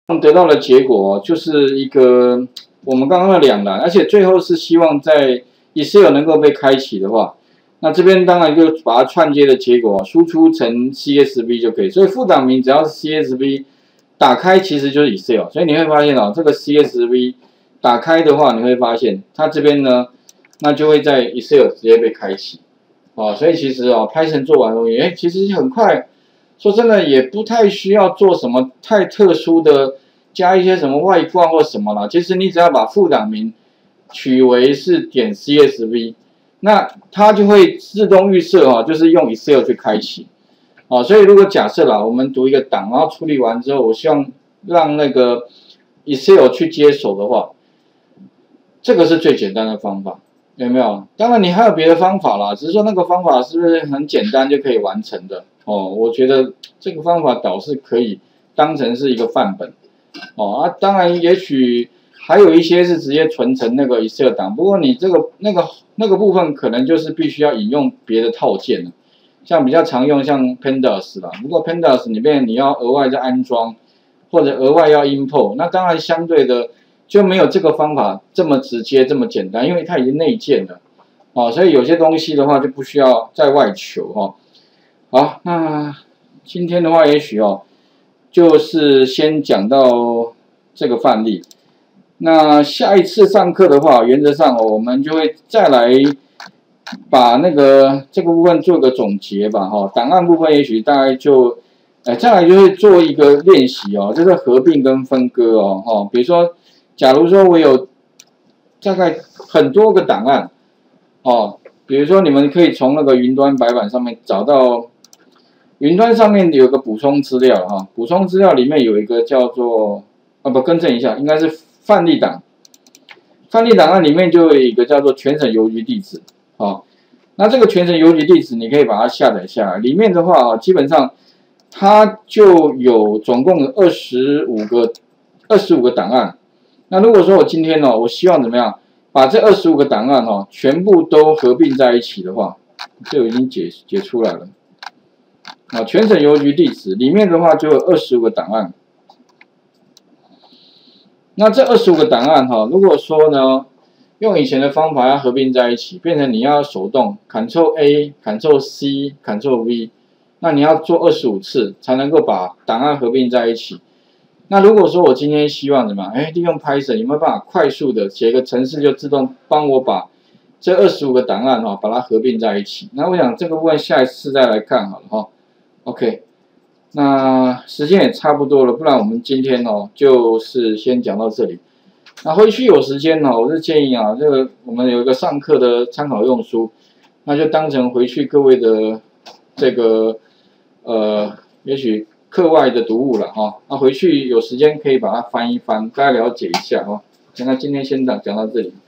得到的结果就是一个我们刚刚的两栏，而且最后是希望在 Excel 能够被开启的话，那这边当然就把它串接的结果输出成 CSV 就可以。所以副档名只要是 CSV 打开，其实就是 Excel。所以你会发现这个 CSV 打开的话，你会发现它这边呢，那就会在 Excel 直接被开启。所以其实Python 做完东西，其实很快。说真的，也不太需要做什么太特殊的，加一些什么外挂或什么啦。其实你只要把副档名取为是点 CSV， 那它就会自动预设就是用 Excel 去开启。所以如果假设啦，我们读一个档，然后处理完之后，我希望让那个 Excel 去接手的话，这个是最简单的方法。有没有？当然你还有别的方法啦，只是说那个方法是不是很简单就可以完成的？我觉得这个方法倒是可以当成是一个范本。当然也许还有一些是直接存成那个 Excel 档，不过你这个那个部分可能就是必须要引用别的套件了，像比较常用像 Pandas 啦，不过 Pandas 里面你要额外再安装或者额外要 import， 那当然相对的。就没有这个方法这么直接这么简单，因为它已经内建了，所以有些东西的话就不需要再外求好，那今天的话也许就是先讲到这个范例。那下一次上课的话，原则上我们就会再来把这个部分做个总结吧档案部分也许大概就再来就会做一个练习就是合并跟分割比如说。假如说我有大概很多个档案比如说你们可以从那个云端白板上面找到，云端上面有个补充资料补充资料里面有一个叫做更正一下，应该是范例档，范例档案里面就有一个叫做全省邮局地址那这个全省邮局地址你可以把它下载下来，里面的话基本上它就有总共25个档案。那如果说我今天我希望怎么样把这25个档案全部都合并在一起的话，这已经解出来了全省邮局地址里面的话就有25个档案。那这25个档案如果说呢用以前的方法要合并在一起，变成你要手动 Ctrl A、Ctrl C、Ctrl V， 那你要做25次才能够把档案合并在一起。那如果说我今天希望怎么样？利用 Python 有没有办法快速的写个程式就自动帮我把这25个档案把它合并在一起？那我想这个部分下一次再来看好了OK， 那时间也差不多了，不然我们今天就是先讲到这里。那回去有时间我是建议这个我们有一个上课的参考用书，那就当成回去各位的这个也许。课外的读物了那回去有时间可以把它翻一翻，大家了解一下那今天先讲到这里。